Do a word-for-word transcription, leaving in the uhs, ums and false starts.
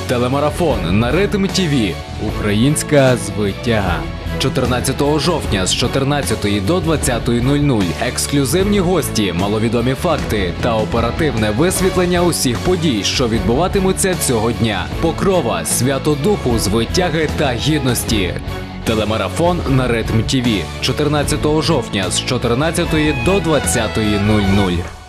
Телемарафон на Ритм ТВ. Українська звитяга. чотирнадцятого жовтня з чотирнадцятої до двадцятої нуль нуль. Ексклюзивні гості, маловідомі факти та оперативне висвітлення усіх подій, що відбуватимуться цього дня. Покрова, свято духу, звитяги та гідності. Телемарафон на Ритм ТВ. чотирнадцятого жовтня з чотирнадцятої до двадцятої нуль нуль.